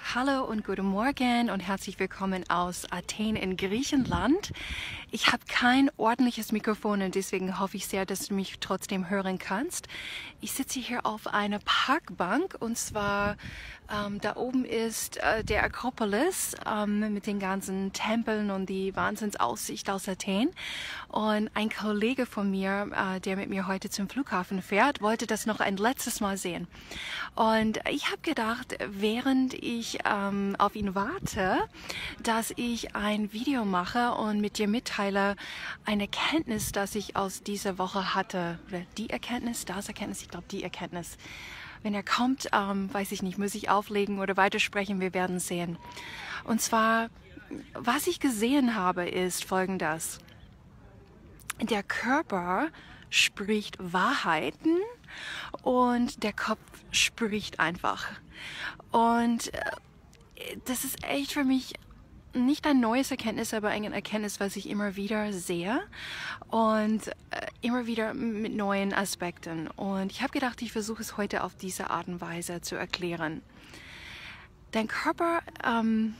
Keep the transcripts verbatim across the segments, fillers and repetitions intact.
Hallo und guten Morgen und herzlich willkommen aus Athen in Griechenland. Ich habe kein ordentliches Mikrofon und deswegen hoffe ich sehr, dass du mich trotzdem hören kannst. Ich sitze hier auf einer Parkbank und zwar ähm, da oben ist äh, der Akropolis ähm, mit den ganzen Tempeln und die Wahnsinnsaussicht aus Athen. Und ein Kollege von mir, äh, der mit mir heute zum Flughafen fährt, wollte das noch ein letztes Mal sehen. Und ich habe gedacht, während ich ähm, auf ihn warte, dass ich ein Video mache und mit dir mitteile eine Erkenntnis, dass ich aus dieser Woche hatte. Oder die Erkenntnis, das Erkenntnis, ich glaube die Erkenntnis. Wenn er kommt, ähm, weiß ich nicht, muss ich auflegen oder weitersprechen, wir werden sehen. Und zwar, was ich gesehen habe, ist Folgendes. Der Körper spricht Wahrheiten und der Kopf spricht einfach. Und das ist echt für mich nicht ein neues Erkenntnis, aber eine Erkenntnis, was ich immer wieder sehe und immer wieder mit neuen Aspekten. Und ich habe gedacht, ich versuche es heute auf diese Art und Weise zu erklären. Dein Körper, ähm,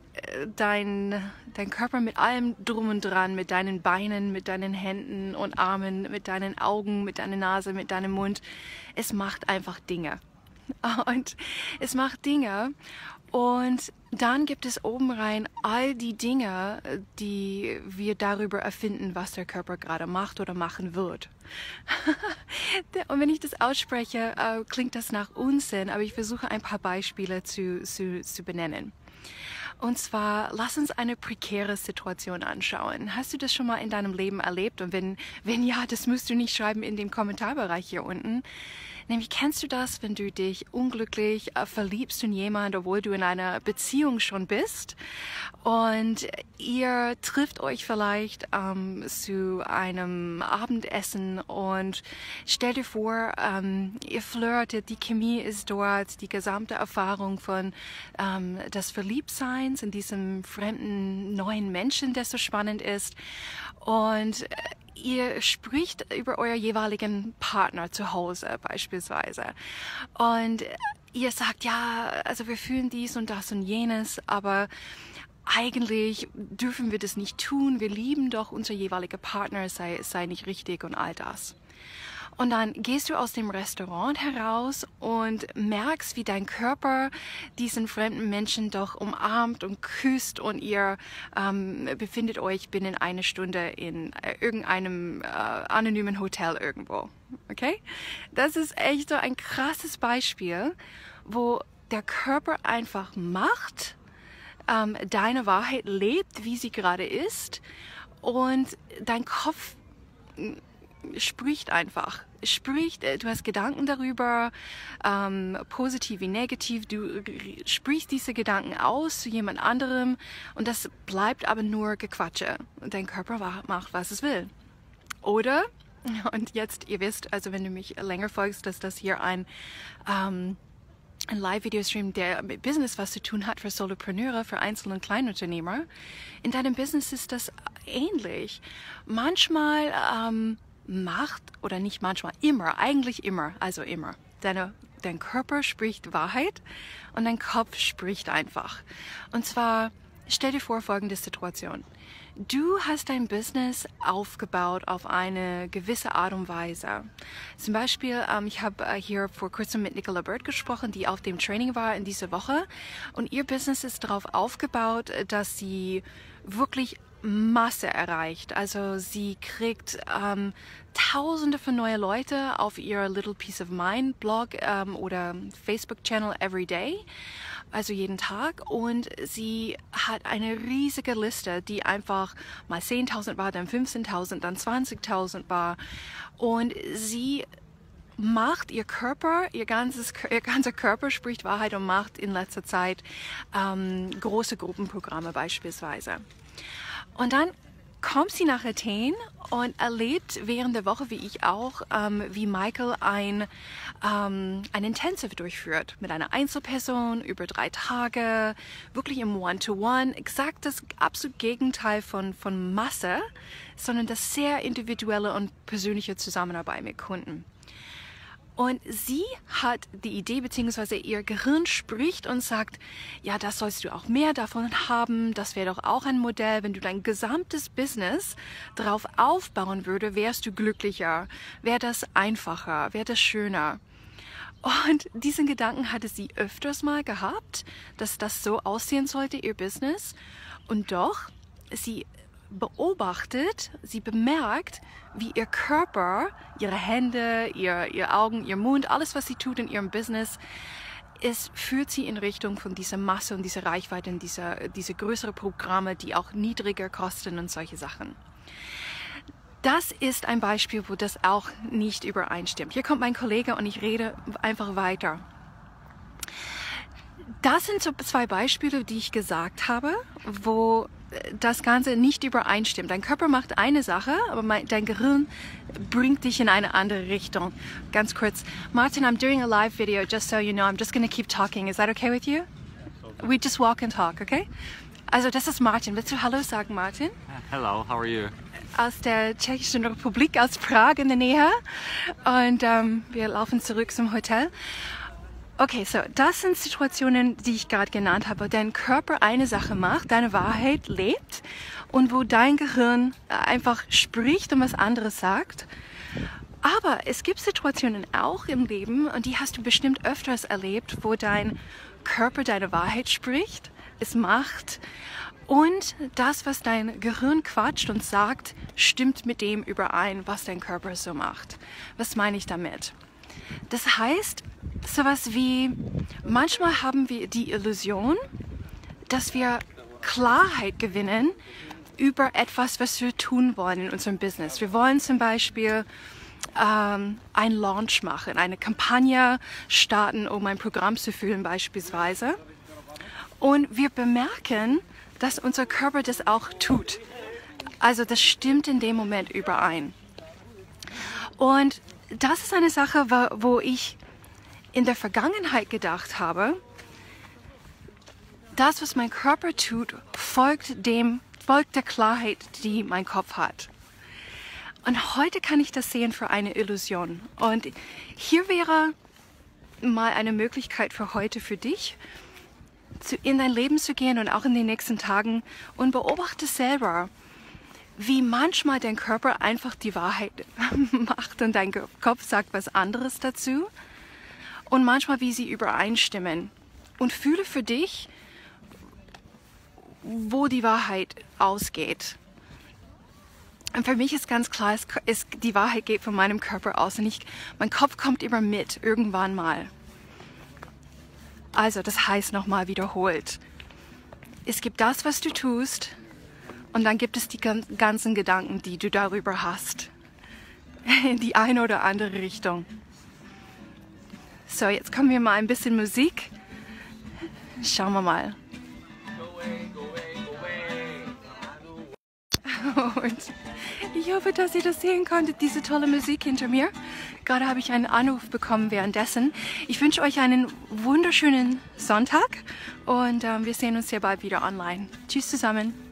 dein, dein Körper mit allem drum und dran, mit deinen Beinen, mit deinen Händen und Armen, mit deinen Augen, mit deiner Nase, mit deinem Mund, es macht einfach Dinge. Und es macht Dinge und dann gibt es oben rein all die Dinge, die wir darüber erfinden, was der Körper gerade macht oder machen wird. Und wenn ich das ausspreche, klingt das nach Unsinn, aber ich versuche ein paar Beispiele zu, zu, zu benennen. Und zwar, lass uns eine prekäre Situation anschauen. Hast du das schon mal in deinem Leben erlebt? Und wenn, wenn ja, das musst du nicht schreiben in dem Kommentarbereich hier unten. Nämlich, kennst du das, wenn du dich unglücklich äh, verliebst in jemanden, obwohl du in einer Beziehung schon bist und ihr trifft euch vielleicht ähm, zu einem Abendessen und stell dir vor, ähm, ihr flirtet, die Chemie ist dort, die gesamte Erfahrung von ähm, des Verliebtseins in diesem fremden neuen Menschen, der so spannend ist und ihr spricht über euer jeweiligen Partner zu Hause beispielsweise und ihr sagt, ja, also wir fühlen dies und das und jenes, aber eigentlich dürfen wir das nicht tun, wir lieben doch unser jeweiliger Partner, es sei, es sei nicht richtig und all das. Und dann gehst du aus dem Restaurant heraus und merkst, wie dein Körper diesen fremden Menschen doch umarmt und küsst und ihr ähm, befindet euch binnen einer Stunde in äh, irgendeinem äh, anonymen Hotel irgendwo. Okay? Das ist echt so ein krasses Beispiel, wo der Körper einfach macht, ähm, deine Wahrheit lebt, wie sie gerade ist und dein Kopf spricht einfach, spricht, du hast Gedanken darüber, ähm, positiv wie negativ, du sprichst diese Gedanken aus zu jemand anderem und das bleibt aber nur Gequatsche und dein Körper macht, was es will. Oder, und jetzt, ihr wisst, also wenn du mich länger folgst, dass das hier ein ähm, ein Live-Video-Stream, der mit Business was zu tun hat für Solopreneure, für Einzel- und Kleinunternehmer. In deinem Business ist das ähnlich. Manchmal ähm, macht, oder nicht manchmal, immer, eigentlich immer, also immer, deine, dein Körper spricht Wahrheit und dein Kopf spricht einfach. Und zwar, stell dir vor folgende Situation. Du hast dein Business aufgebaut auf eine gewisse Art und Weise. Zum Beispiel, ähm, ich habe äh, hier vor kurzem mit Nicola Bird gesprochen, die auf dem Training war in dieser Woche. Und ihr Business ist darauf aufgebaut, dass sie wirklich Masse erreicht. Also sie kriegt ähm, Tausende von neue Leute auf ihr Little Piece of Mind Blog ähm, oder Facebook Channel every day, also jeden Tag. Und sie hat eine riesige Liste, die einfach mal zehntausend war, dann fünfzehntausend, dann zwanzigtausend war. Und sie macht ihr Körper, ihr, ganzes, ihr ganzer Körper spricht Wahrheit und macht in letzter Zeit ähm, große Gruppenprogramme beispielsweise. Und dann kommt sie nach Athen und erlebt während der Woche, wie ich auch, ähm, wie Michael ein, ähm, ein Intensive durchführt mit einer Einzelperson über drei Tage, wirklich im One-to-One, exakt das absolute Gegenteil von, von Masse, sondern das sehr individuelle und persönliche Zusammenarbeit mit Kunden. Und sie hat die Idee, beziehungsweise ihr Gehirn spricht und sagt, ja, das sollst du auch mehr davon haben, das wäre doch auch ein Modell, wenn du dein gesamtes Business darauf aufbauen würde, wärst du glücklicher, wäre das einfacher, wäre das schöner. Und diesen Gedanken hatte sie öfters mal gehabt, dass das so aussehen sollte, ihr Business. Und doch, sie beobachtet, sie bemerkt, wie ihr Körper, ihre Hände, ihr, ihr Augen, ihr Mund, alles, was sie tut in ihrem Business, es führt sie in Richtung von dieser Masse und dieser Reichweite und dieser, diese größere Programme, die auch niedriger kosten und solche Sachen. Das ist ein Beispiel, wo das auch nicht übereinstimmt. Hier kommt mein Kollege und ich rede einfach weiter. Das sind so zwei Beispiele, die ich gesagt habe, wo das Ganze nicht übereinstimmt. Dein Körper macht eine Sache, aber mein, dein Gehirn bringt dich in eine andere Richtung. Ganz kurz, Martin, I'm doing a live video, just so you know, I'm just going to keep talking. Is that okay with you? Okay. We just walk and talk, okay? Also das ist Martin. Willst du Hallo sagen, Martin? Hello, how are you? Aus der Tschechischen Republik, aus Prag in der Nähe. Und ähm, wir laufen zurück zum Hotel. Okay, so, das sind Situationen, die ich gerade genannt habe, wo dein Körper eine Sache macht, deine Wahrheit lebt und wo dein Gehirn einfach spricht und was anderes sagt. Aber es gibt Situationen auch im Leben, und die hast du bestimmt öfters erlebt, wo dein Körper deine Wahrheit spricht, es macht und das, was dein Gehirn quatscht und sagt, stimmt mit dem überein, was dein Körper so macht. Was meine ich damit? Das heißt, sowas wie, manchmal haben wir die Illusion, dass wir Klarheit gewinnen über etwas, was wir tun wollen in unserem Business. Wir wollen zum Beispiel ähm, einen Launch machen, eine Kampagne starten, um ein Programm zu füllen beispielsweise. Und wir bemerken, dass unser Körper das auch tut. Also das stimmt in dem Moment überein. Und das ist eine Sache, wo ich in der Vergangenheit gedacht habe, das, was mein Körper tut, folgt dem, folgt der Klarheit, die mein Kopf hat. Und heute kann ich das sehen für eine Illusion. Und hier wäre mal eine Möglichkeit für heute, für dich, zu, in dein Leben zu gehen und auch in den nächsten Tagen und beobachte selber, wie manchmal dein Körper einfach die Wahrheit macht und dein Kopf sagt was anderes dazu. Und manchmal, wie sie übereinstimmen. Und fühle für dich, wo die Wahrheit ausgeht. Und für mich ist ganz klar, es, es, die Wahrheit geht von meinem Körper aus. Und ich, mein Kopf kommt immer mit, irgendwann mal. Also, das heißt nochmal wiederholt. Es gibt das, was du tust. Und dann gibt es die ganzen Gedanken, die du darüber hast. In die eine oder andere Richtung. So, jetzt kommen wir mal ein bisschen Musik. Schauen wir mal. Und ich hoffe, dass ihr das sehen konntet, diese tolle Musik hinter mir. Gerade habe ich einen Anruf bekommen währenddessen. Ich wünsche euch einen wunderschönen Sonntag und äh, wir sehen uns sehr bald wieder online. Tschüss zusammen.